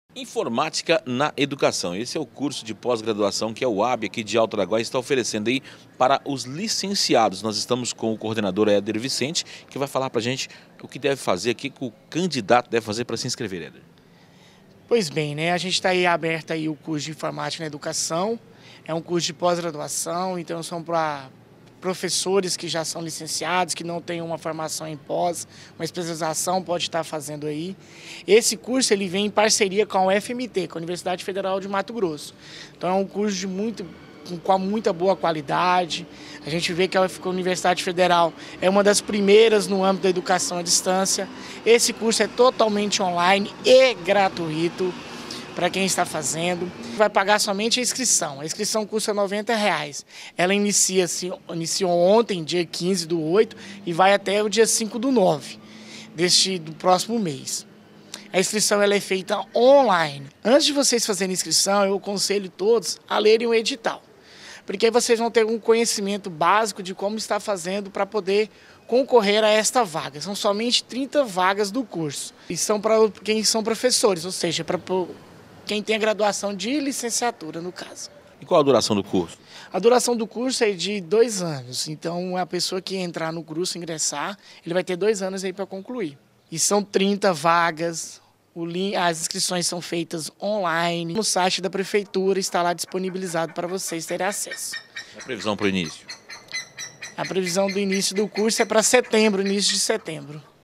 Informática na Educação. Esse é o curso de pós-graduação que a UAB aqui de Alto Araguaia está oferecendo aí para os licenciados. Nós estamos com o coordenador Éder Vicente, que vai falar para a gente o que deve fazer, o que o candidato deve fazer para se inscrever, Éder. Pois bem, né? A gente está aí aberto aí o curso de Informática na Educação. É um curso de pós-graduação, então são para professores que já são licenciados, que não têm uma formação em pós, uma especialização, pode estar fazendo aí. Esse curso ele vem em parceria com a UFMT, com a Universidade Federal de Mato Grosso. Então é um curso com muita boa qualidade. A gente vê que a Universidade Federal é uma das primeiras no âmbito da educação à distância. Esse curso é totalmente online e gratuito para quem está fazendo. Vai pagar somente a inscrição. A inscrição custa R$90. Ela iniciou ontem, dia 15/8, e vai até o dia 5/9 do próximo mês. A inscrição ela é feita online. Antes de vocês fazerem inscrição, eu aconselho todos a lerem o edital, porque aí vocês vão ter um conhecimento básico de como está fazendo para poder concorrer a esta vaga. São somente 30 vagas do curso. E são para quem são professores, ou seja, para quem tem a graduação de licenciatura, no caso. E qual a duração do curso? A duração do curso é de 2 anos. Então, a pessoa que entrar no curso, ingressar, ele vai ter 2 anos aí para concluir. E são 30 vagas. As inscrições são feitas online. No site da prefeitura está lá disponibilizado para vocês terem acesso. A previsão para o início? A previsão do início do curso é para setembro, início de setembro.